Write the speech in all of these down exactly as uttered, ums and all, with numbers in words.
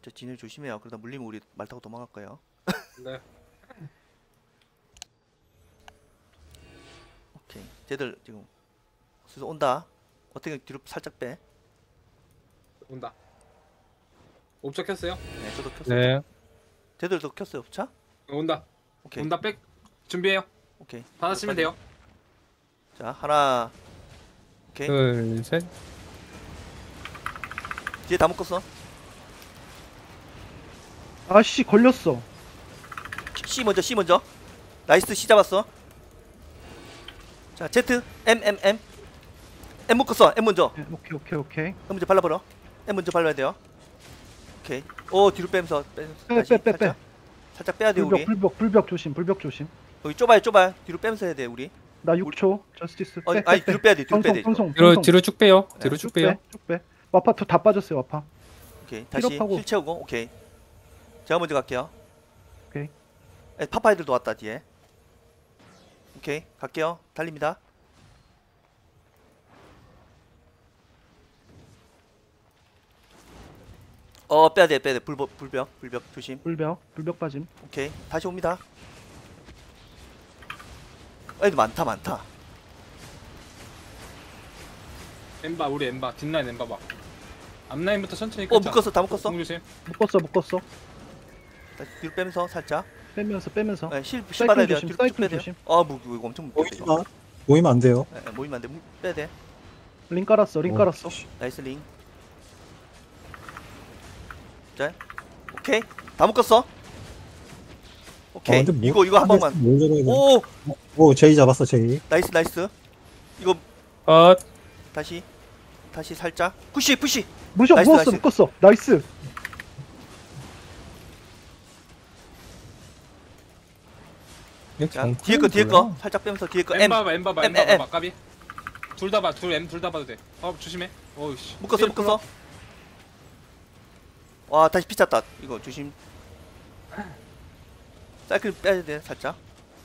저 진일 조심해요. 그러다 물리면 우리 말 타고 도망갈 거예요. 네. 오케이. 쟤들 지금 수수 온다. 어떻게 뒤로 살짝 빼. 온다. 옵적 켰어요? 네, 저도 켰어요. 네. 쟤들도 켰어요. 차? 온다. 오케이. 온다. 백 준비해요. 오케이. 받아치면 돼요. 자, 하나. 오케이. 둘, 셋. 뒤에 다 묶었어. 아씨 걸렸어. C 먼저, C 먼저. 나이스, C 잡았어. 자, Z, M, M, M. M 묶었어. M 먼저. 네, 오케이 오케이 오케이. M 먼저 발라버려. M 먼저 발라야 돼요. 오케이. 오, 뒤로 빼면서 빼면서 빼, 다시 빼, 빼, 살짝. 살짝 빼야 돼 불벽 우리. 불벽 불벽 조심 불벽 조심. 여기 좁아요, 좁아요. 뒤로 빼면서 해야 돼 우리. 나 육 초. 저스티스. 어, 빼, 빼, 아니 빼. 뒤로 빼야 돼. 뒤로 빼야 돼. 이거. 방송 뒤로 방송. 뒤로 쭉 빼요. 네, 뒤로 쭉 쭉 빼요. 빼, 쭉 빼. 와파 다 빠졌어요 와파. 오케이. 다시 힐업하고. 힐 채우고. 오케이. 제가 먼저 갈게요. 오케이. 에, 파파이들도 왔다 뒤에. 오케이. 갈게요. 달립니다. 어, 빼야 돼. 빼야 돼. 불벽 불벽 불벽 조심. 불벽 불벽 빠짐. 오케이. 다시 옵니다. 애들 많다 많다. 엠바 우리 엠바 뒷라인 엠바 봐. 앞라인부터 천천히 어, 끊자. 묶었어. 다 묶었어. 공 조심. 묶었어 묶었어. 다시 뒤로 빼면서 살짝. 빼면서 빼면서. 네, 실, 실 사이클 받아야 돼요. 조심, 뒤로 쭉 사이클 빼야 돼요. 조심. 아, 뭐 이거 엄청 묶여. 모이지 마. 모이면 안 돼요. 네, 모이면 안 돼. 무- 빼야 돼. 링 깔았어 링 어, 깔았어. 씨. 나이스 링. 자, 오케이. 다 묶었어. 오케이. 어, 근데 뭐- 이거 이거 한 방만. 뭘 저러야 돼. 오, 오, 제이 잡았어, 제이. 나이스 나이스. 이거 컷. 다시 다시 살짝. 푸시 푸시. 무셔 나이스, 묶었어 나이스. 묶었어. 나이스. 자, 뒤에 거 뒤에 거 살짝 빼면서 뒤에 거 M 엠바 봐 엠바 봐 M, 엠바 M. 봐 까비. 둘 다 봐. 둘 M 둘 다 봐도 돼. 어 조심해. 어이씨. 묶었어 묶었어. 와, 다시 피쳤다. 이거 조심. 사이클 빼야 돼 살짝.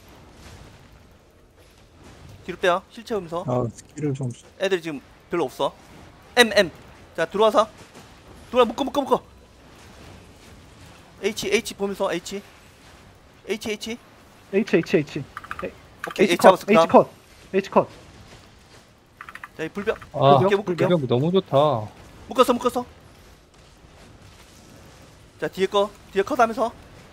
뒤로 빼요. 실 채우면서. 아, 스킬을 좀. 애들 지금 별로 없어. M M. 자, 들어와서 들어와 묶어 묶어 묶어. H H 보면서 H H H. H H H. 오케이. H H 컷 잡았어. H 그다음. cut H 컷. 자, 이 불벽 아, 묶을게요, 묶을게요. 불벽 너무 좋다. 묶었어 묶었어. 자, 뒤에 거 뒤에 컷 하면서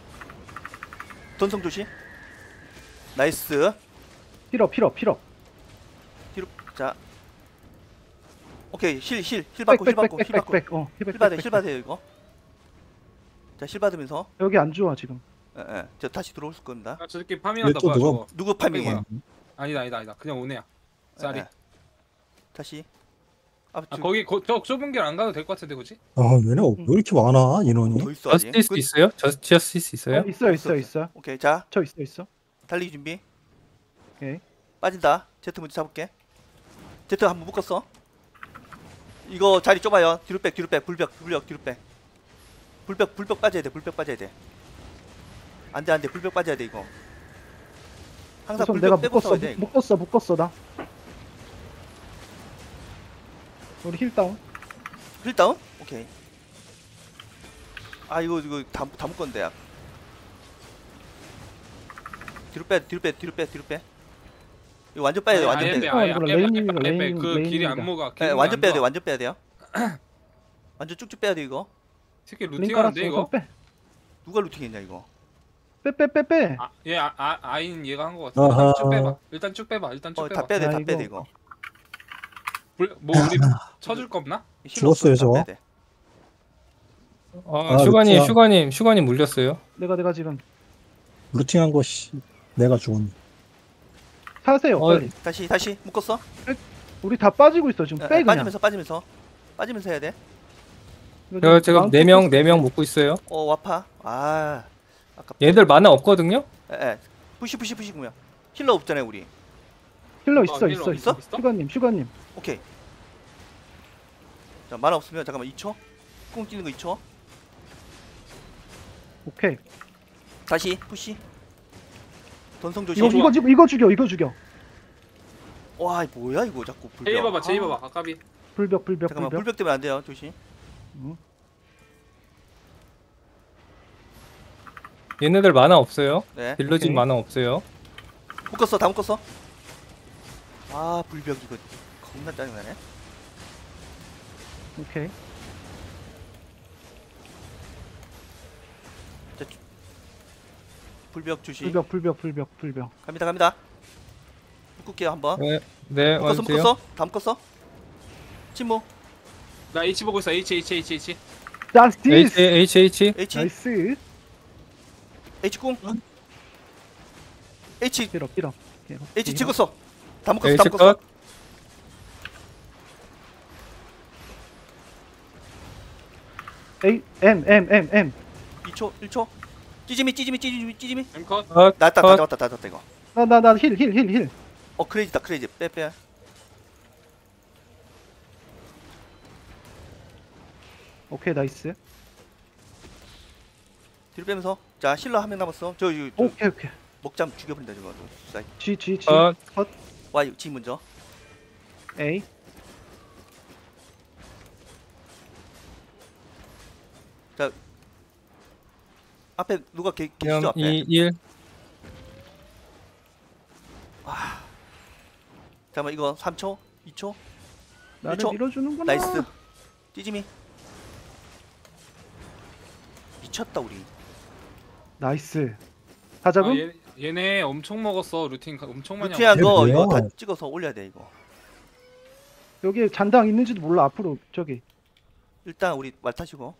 돈성 조심. 나이스. 필업 필업 필업. 뒤로. 자, 오케이. 힐 힐 힐 받고 힐 받고 힐 받고 백백백백백. 어 힐 힐백 받아 힐 받아요 이거. 자, 힐 받으면서 여기 안 좋아 지금. 예, 예. 저 다시 들어올 겁니다. 아, 저 새끼 파밍한다 또 뭐야 누가- 저거. 누구 파밍이에요? 아니다 아니다 아니다. 그냥 오네야. 쌀이. 예, 예. 다시. 아, 아 저, 거기 거, 저 좁은 길 안 가도 될 것 같은데 굳이? 아, 얘네 왜 이렇게 많아, 인원이? 더 있어 아직. 저스티스 끝. 있어요? 저스티스 있어요? 어, 있어 있어 있어. 오케이. 자, 저 있어 있어. 달리기 준비. 오케이. 빠진다. 제트 먼저 잡을게. 제트 한번 묶었어. 이거 자리 좁아요. 뒤로 백, 뒤로 백. 불벽, 불벽, 뒤로 백. 불벽, 불벽 빠져야 돼. 불벽 빠져야 돼. 안돼, 안돼. 불벽 빠져야 돼 이거. 항상 우선 불벽 내가 빼고 묶었어 싸워야 돼. 이거. 묶었어 묶었어 나. 우리 힐 다운. 힐다운? 오케이. 아, 이거 이거 다, 다 묶었는데. 야. 뒤로 빼, 뒤로 빼, 뒤로 빼, 뒤로 빼. 이거 완전 빼야 돼. 완전 빼야 돼. 어, 아예 이거 빼, 레인입니다, 빼, 빼, 빼. 레인, 그 길이 레인입니다. 안무가. 예, 완전 빼야 돼. 완전 빼야 돼요. 완전 쭉쭉 빼야 돼 이거. 특히 링 깔았어. 루팅하는데 이거? 우선 빼. 누가 루팅했냐 이거. 빼 빼 빼 빼. 아, 얘 아, 아, 아인 얘가 한 거 같아. 아하. 일단 쭉 빼봐. 일단 쭉 빼봐. 일단 쭉 어, 빼봐. 다 빼야 돼. 야, 다 빼야 돼 이거. 이거. 불, 뭐 우리 쳐줄 거 없나? 힐 없어, 죽었어요, 다 저거. 빼야 돼. 아, 아, 슈가님, 그렇구나. 슈가님, 슈가님 물렸어요. 내가 내가 지금 루팅한 거, 씨. 내가 죽었네. 사세요. 어, 빨리. 다시 다시 묶었어. 우리 다 빠지고 있어 지금. 예, 빼 예, 그냥. 빠지면서 빠지면서 빠지면서 해야 돼. 이거 제가 지금 지금 마운트 네 명, 포스트- 네 명 묶고 있어요. 어, 와파. 아, 아까. 얘들 만화 없거든요? 예, 예. 푸시 푸시 푸시 그러면 힐러 없잖아요 우리. 힐러 어, 있어 힐러 있어 있어? 있어. 슈가님 슈가님. 오케이. 자, 만화 없으면 잠깐만 이 초. cung 뛰는 거 이 초. 오케이. 다시 푸시. 돈성 이거 조심. 이거 지금 이거 죽여 이거 죽여. 와, 이 뭐야 이거 자꾸 불벽. 제이 봐봐. 제이 아, 봐봐. 아까비. 불벽 불벽 잠깐만 불벽. 불벽 때문에 안 돼요 조심. 음. 얘네들 만화 없어요. 네. 딜러진 오케이. 만화 없어요. 묶었어. 다 묶었어. 아 불벽 이거 겁나 짜증나네. 오케이. 자, 주- 불벽 주시. 불벽 불벽 불벽 불벽. 갑니다 갑니다. 묶을게요 한번. 네, 네, 묶었어 와주세요. 묶었어. 다 묶었어. 침묵. 나 H 보고 있어. H H H H. 자스티스. H, H, H. H 나이스. H cung. H 빌어 빌어. 빌어. H 빌어. 찍었어. 다 묶었어. 다 H 묶었어. 컷. A M M M M. 이 초 일 초. 찌짐이 찌짐이 찌짐이 찌짐이. M 컷. 컷. 나다 다 컷. 잡았다 다 잡았다 이거. 나 나 나 힐 힐 힐 힐. 어 크레이지다 크레이지. 빼 빼. 오케이 나이스. 뒤로 빼면서. 자 힐러 한 명 남았어. 저, 저, 저 오케이 오케이. 먹잠 죽여버린다 저거. 사이. G G G. 컷. 컷. Y G 먼저. A. 앞에 누가 계, 계시죠 그냥 앞에. 이, 일. 잠깐만 이거 삼 초, 이 초. 나를 초. 밀어주는구나. 나이스. 찌짐이. 미쳤다 우리. 나이스. 다 잡음? 아, 얘, 얘네 엄청 먹었어. 루틴 가- 엄청 많이 루티한 먹었어. 거 뭐야? 이거 다 찍어서 올려야 돼 이거. 여기 잔당 있는지도 몰라. 앞으로 저기. 일단 우리 말 타시고.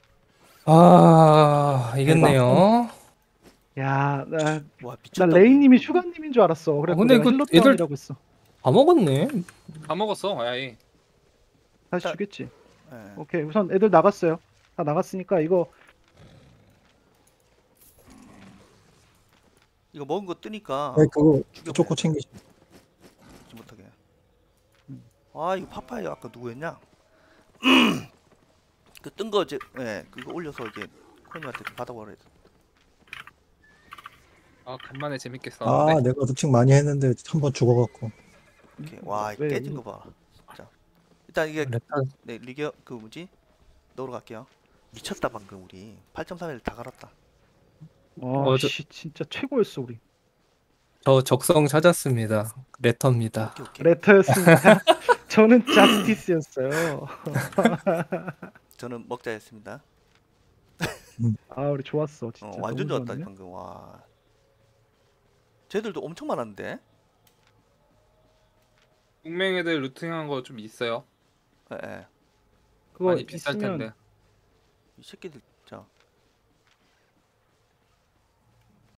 아, 이겼네요. 야, 나, 와 나 미쳤다. 레이님이 슈가님인 줄 알았어. 그래, 어, 근데 내가 이거 힐러다운이라고 했어. 다 먹었네. 다 먹었어. 아예. 다시 자, 주겠지. 예. 오케이, 우선 애들 나갔어요. 다 나갔으니까 이거 이거 먹은 거 뜨니까 네, 그거 죽여버려. 조금 챙기시. 죽지 못하게. 아 이거 파파야 아까 누구였냐? 그 뜬 거 제, 예, 그거 올려서 이제 코님한테 받아버려. 아 간만에 재밌게 아, 싸웠는데. 내가 루팅 많이 했는데 한 번 죽어갖고. 이렇게 와 이거 왜, 깨진 거 봐. 자 일단 이게 레타 네 리겨 그 뭐지? 넣으러 갈게요. 미쳤다 방금 우리 팔 점 삼 일 다 갈았다. 어, 어, 저- 씨, 진짜 최고였어 우리. 저 적성 찾았습니다. 레터입니다. 오케이 오케이. 레터였습니다. 저는 자스티스였어요. 저는 먹자였습니다. 아, 우리 좋았어, 진짜. 어, 완전 너무 좋았다 좋았네. 방금 와. 쟤들도 엄청 많았는데. 동맹 애들 루팅한 거 좀 있어요. 예, 예. 그거 많이 비쌀 있으면 텐데. 이 새끼들 진짜